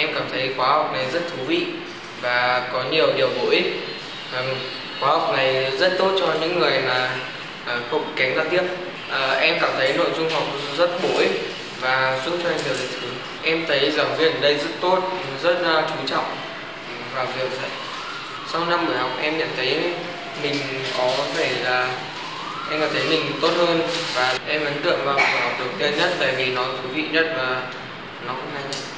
Em cảm thấy khóa học này rất thú vị và có nhiều điều bổ ích. Khóa học này rất tốt cho những người mà không kém giao tiếp. Em cảm thấy nội dung học rất bổ ích và giúp cho em nhiều thứ. Em thấy giảng viên ở đây rất tốt, rất chú trọng vào việc dạy. Sau 5 buổi học em nhận thấy mình có vẻ là em cảm thấy mình tốt hơn và em ấn tượng vào buổi học đầu tiên nhất tại vì nó thú vị nhất và nó cũng hay nhất.